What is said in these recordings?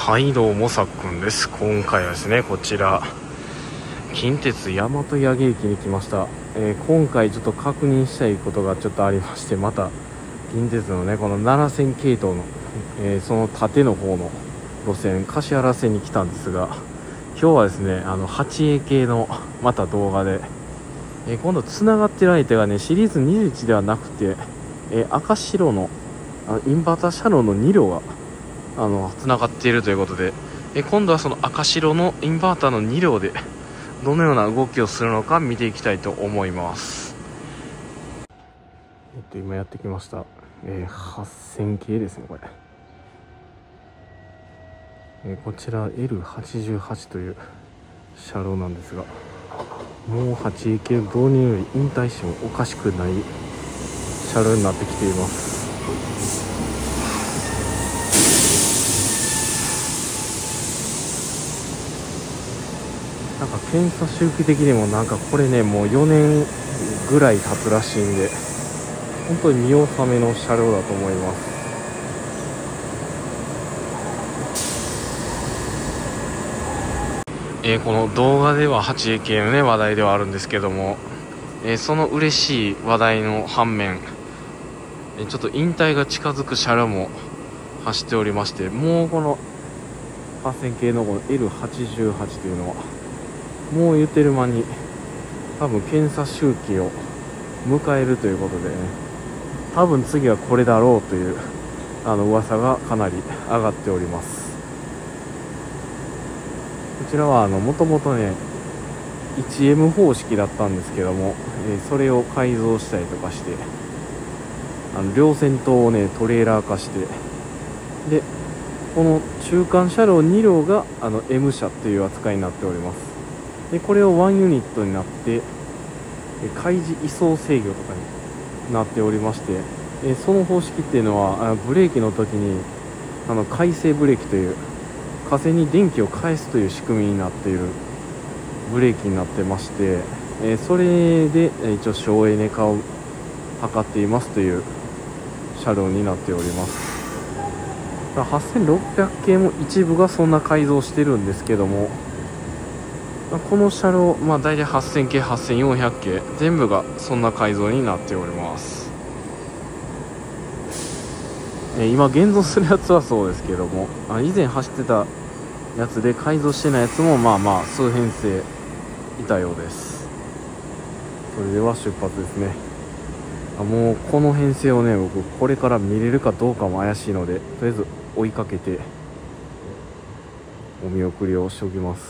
はいどうもさっくんです。今回はですねこちら近鉄大和八木駅に来ました。今回ちょっと確認したいことがちょっとありまして、また近鉄のねこの奈良線系統の、その縦の方の路線橿原線に来たんですが、今日はですね8A系のまた動画で、今度つながってる相手がねシリーズ21ではなくて、赤白のインバーター車両の2両がつながっているということで、今度はその赤白のインバーターの2両でどのような動きをするのか見ていきたいと思います。今やってきました、8000系ですねこれ、こちら L88 という車両なんですが、もう 8A 系の導入より引退してもおかしくない車両になってきています。なんか検査周期的にもなんかこれねもう4年ぐらい経つらしいんで、本当に見納めの車両だと思います。この動画では 8A 系のね話題ではあるんですけども、その嬉しい話題の反面、ちょっと引退が近づく車両も走っておりまして、もうこの8000系のこの L88 というのはもう言ってる間に多分検査周期を迎えるということでね、多分次はこれだろうという噂がかなり上がっております。こちらはもともとね 1M 方式だったんですけども、それを改造したりとかして両先頭をねトレーラー化して、でこの中間車両2両がM 車っていう扱いになっております。でこれを1ユニットになって開示位相制御とかになっておりまして、その方式っていうのはブレーキの時に回生ブレーキという風に電気を返すという仕組みになっているブレーキになってまして、それで一応省エネ化を図っていますという車両になっております。8600系も一部がそんな改造してるんですけども、この車両、大体8000系8400系全部がそんな改造になっております。今現像するやつはそうですけども、以前走ってたやつで改造してないやつも数編成いたようです。それでは出発ですね。もうこの編成をね僕これから見れるかどうかも怪しいので、とりあえず追いかけてお見送りをしておきます。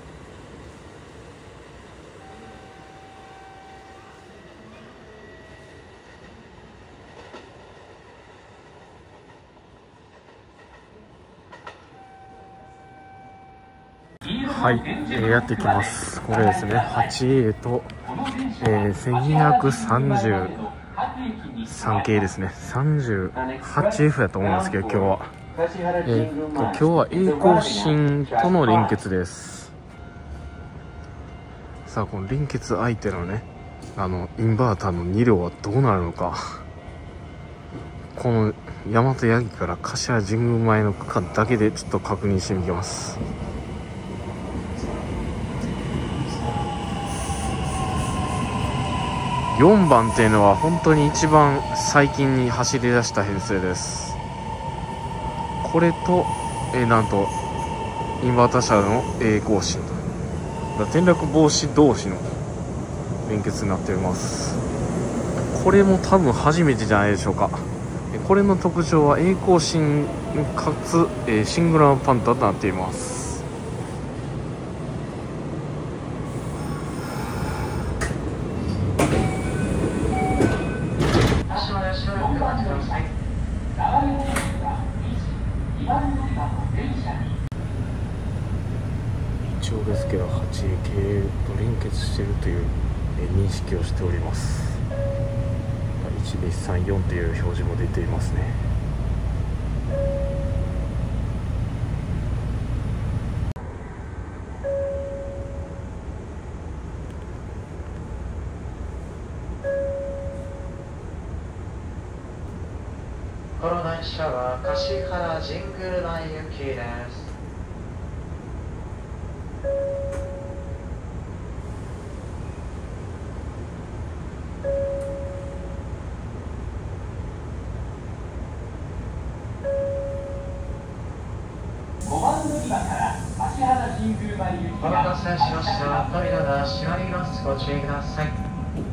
はい、やってきます。これですね 8A と、1233系ですね。 38F だと思うんですけど、今日は今日は栄光新との連結です。さあこの連結相手のねインバーターの2両はどうなるのか、この大和八木から柏神宮前の区間だけでちょっと確認してみます。4番っていうのは本当に一番最近に走り出した編成です。これと、なんとインバーター車の栄光新と転落防止同士の連結になっています。これも多分初めてじゃないでしょうか。これの特徴は栄光新かつ、シングラーパンタとなっています。一応ですけど 8A 系と連結しているという認識をしております。1234という表示も出ていますね。 この電車は橿原神宮前行きです。 5番乗り場から橿原神宮前行きお待たせしました。扉が閉まります。ご注意ください。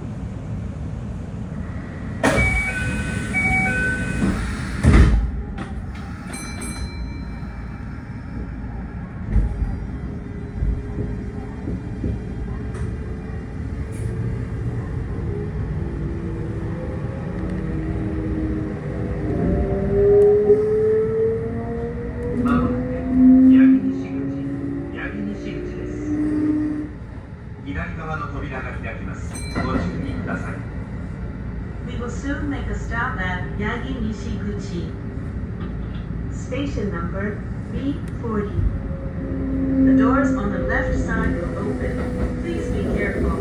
We will soon make a stop at Yagi Nishiguchi. Station number B40. The doors on the left side will open. Please be careful.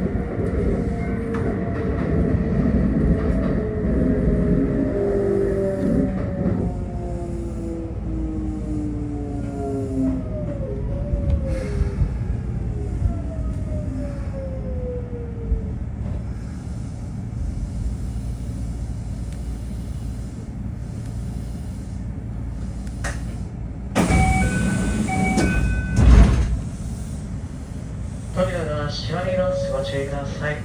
扉が閉まります。ご注意ください。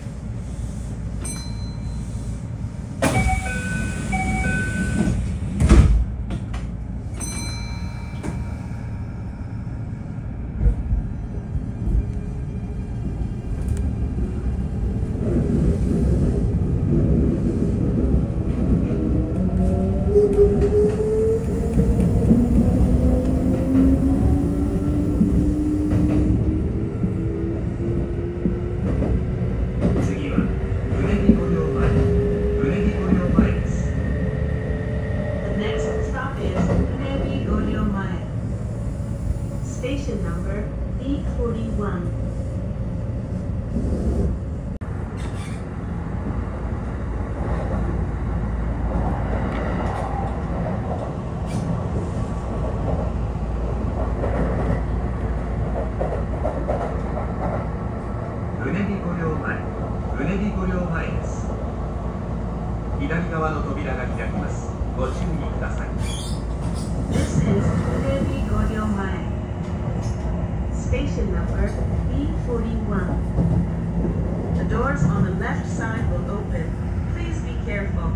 Station number B41. うねぎ御陵前です。左側の扉が開きます。ご注意ください。 This is Unegi Goryomae. Station number B41. The doors on the left side will open. Please be careful.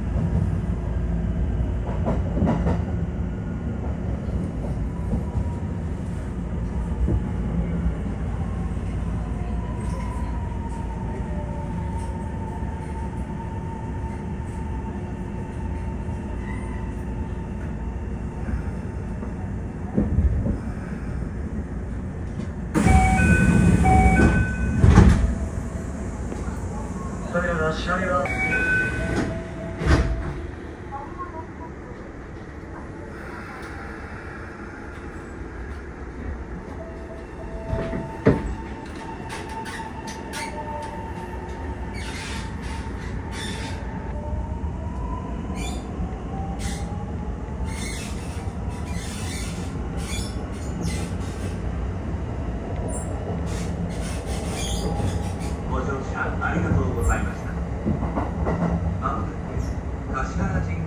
ありがとうございました。まもなく橿原神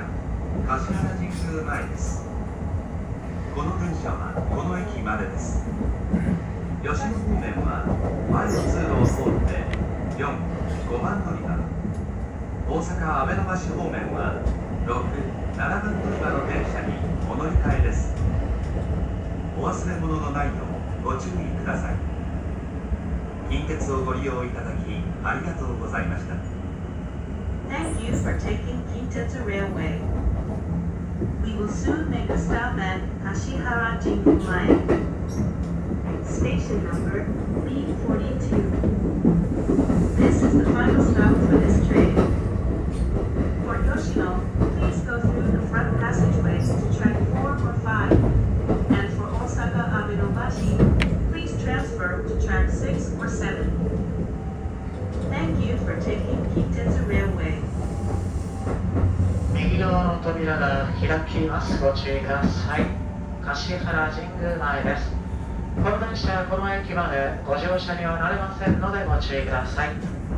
宮前です。この電車はこの駅までです。吉野方面は前の通路を通って4、5番乗り場、大阪阿部野橋方面は6、7番乗り場の電車にお乗り換えです。お忘れ物のないようご注意ください。近鉄をご利用いただきありがとうございました。 Thank you for taking Kintetsu Railway. We will soon make a stop at Kashihara Jingumae. Station number B42. This is the final stop for this train. For Yoshino, please go through the front passageways to track 4 or 5. And for Osaka Abenobashi, please transfer to track 6 or 7. Thank you for taking Kintetsu Railway. 右側の扉が開きます。ご注意ください。橿原神宮前です。この電車はこの駅までご乗車にはなれませんのでご注意ください。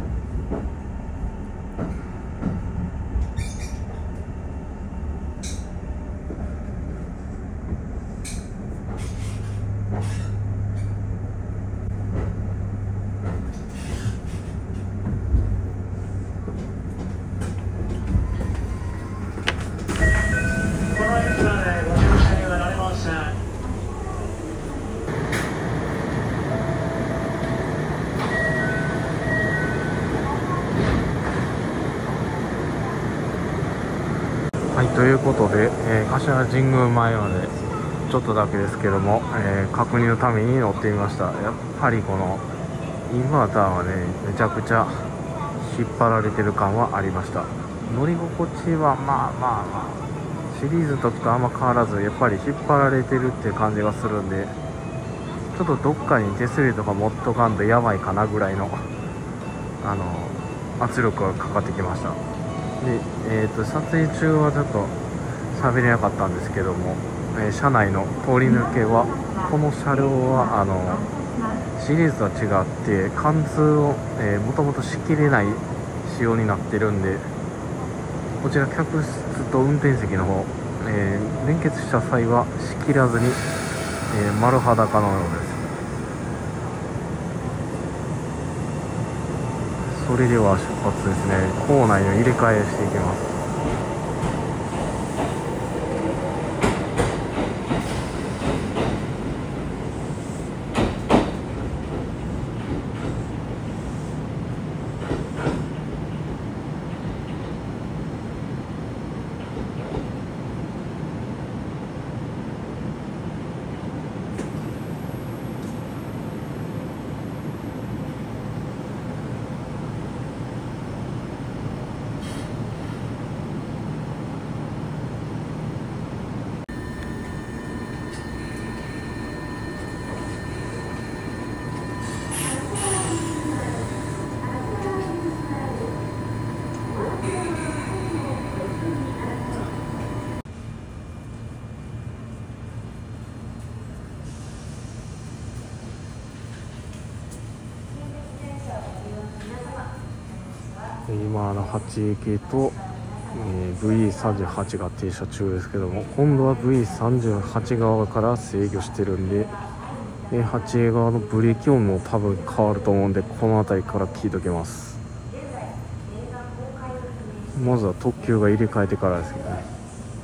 はい、ということで、橿原神宮前までちょっとだけですけども、確認のために乗ってみました。やっぱりこのインバーターはね、めちゃくちゃ引っ張られてる感はありました。乗り心地はまあシリーズの時とあんま変わらず、やっぱり引っ張られてるっていう感じがするんで、ちょっとどっかに手すりとか持っとかんとやばいかなぐらいの圧力がかかってきました。で、撮影中はちょっと喋れなかったんですけども、車内の通り抜けは、この車両はシリーズとは違って貫通をもともとしきれない仕様になってるんで、こちら客室と運転席の方、連結した際はしきらずに、丸裸のようです。それでは出発ですね。構内の入れ替えしていきます。今8系と、VE38 が停車中ですけども、今度は VE38 側から制御してるんで、8A 側のブレーキ音も多分変わると思うんで、この辺りから聞いときます。まずは特急が入れ替えてからですけどね。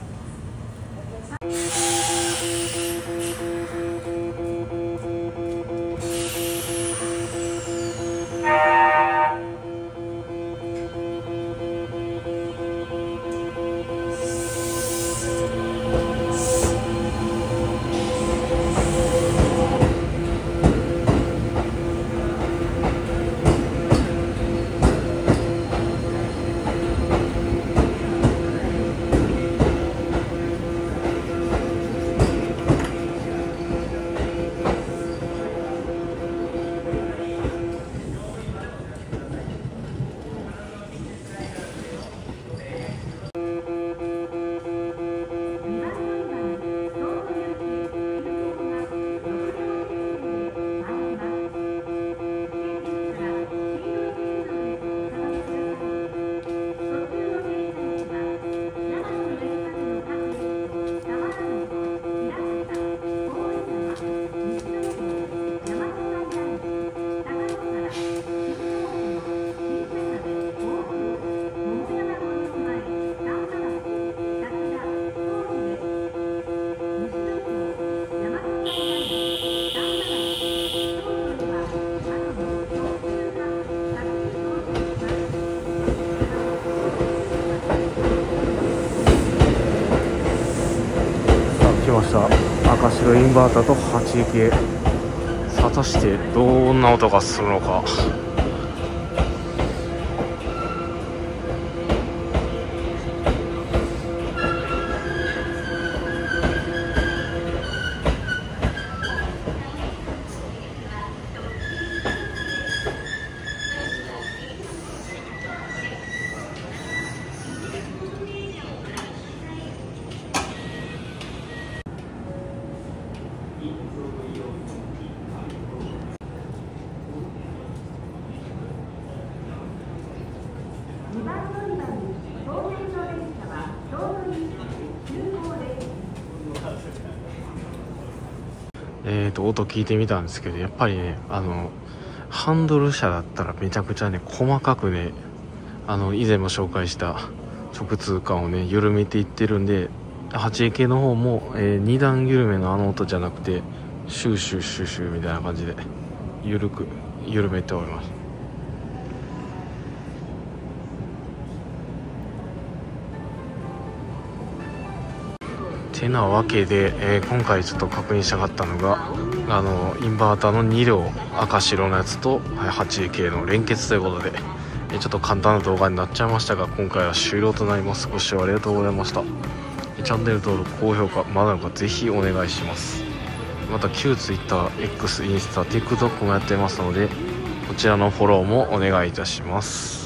赤白インバーターと8系、果たしてどんな音がするのか。 音聞いてみたんですけど、やっぱりねハンドル車だったらめちゃくちゃね細かくね以前も紹介した直通感をね緩めていってるんで、8A 系の方も、2段緩めの音じゃなくてシューシューシューシューみたいな感じで緩く緩めております。てなわけで、今回ちょっと確認したかったのがインバーターの2両赤白のやつと 8A 系の連結ということで、ちょっと簡単な動画になっちゃいましたが、今回は終了となります。ご視聴ありがとうございました。チャンネル登録高評価まだのかぜひお願いします。また旧 Twitter、X、インスタ、TikTok もやってますので、こちらのフォローもお願いいたします。